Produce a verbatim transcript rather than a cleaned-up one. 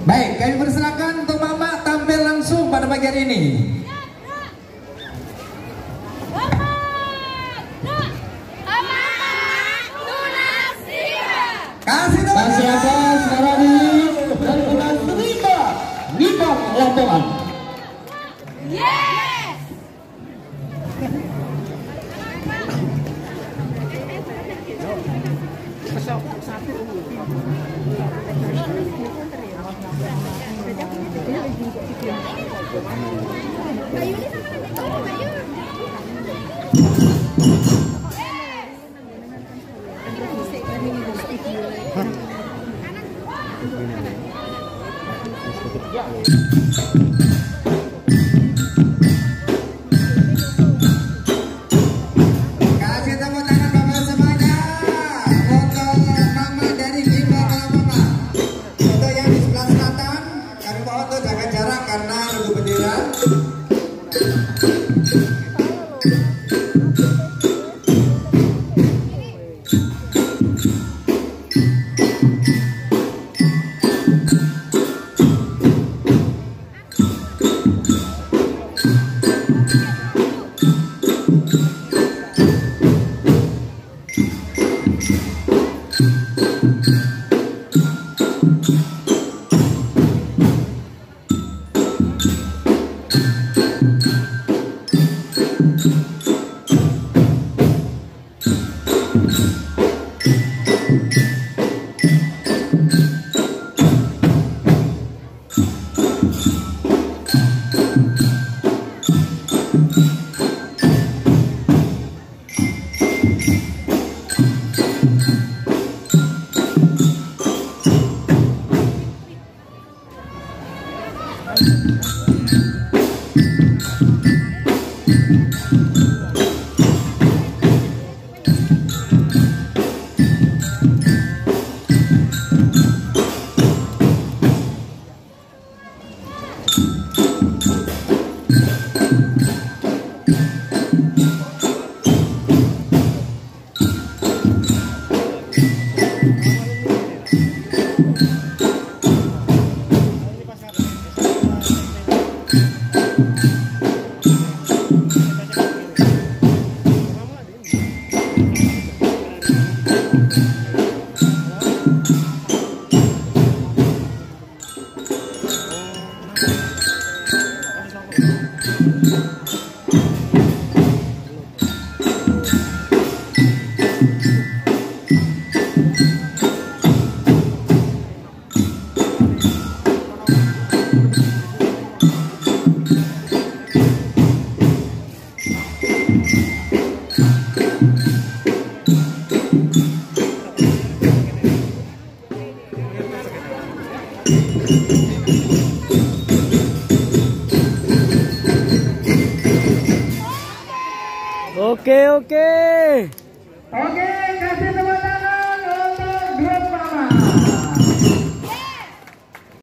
Baik, kami persilakan untuk Mama tampil langsung pada pagi hari ini. Kasih Kasih atas sekarang ini dan bulan terima Nibang Lamongan. Yes. Kasih tepuk tangan Bapak semuanya untuk Mama dari Nibang Lamongan. Untuk yang di sebelah selatan, kami mohon untuk jaga jarak karena nunggu bendera. Oke oke. Oke, kasih